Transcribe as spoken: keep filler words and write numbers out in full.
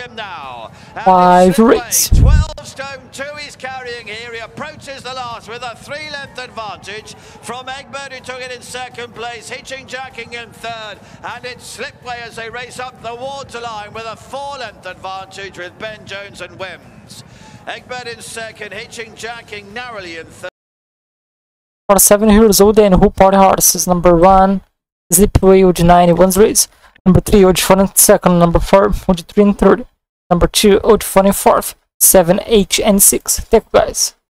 him now. Five rates. twelve stone two he's carrying here. He approaches the last with a three-length advantage from Egbert, who took it in second place, hitching jacking in third, and it's Slipway as they race up the waterline with a four-length advantage with Ben Jones and Wims. Egbert in second, hitching jacking narrowly in third. For seven years old and who party horses, number one, Slipway, O G nine, he wins race. Number three, O G four in second. Number four, O G three in third. Number two, O G four in fourth. seven, H, and six. Thank you guys.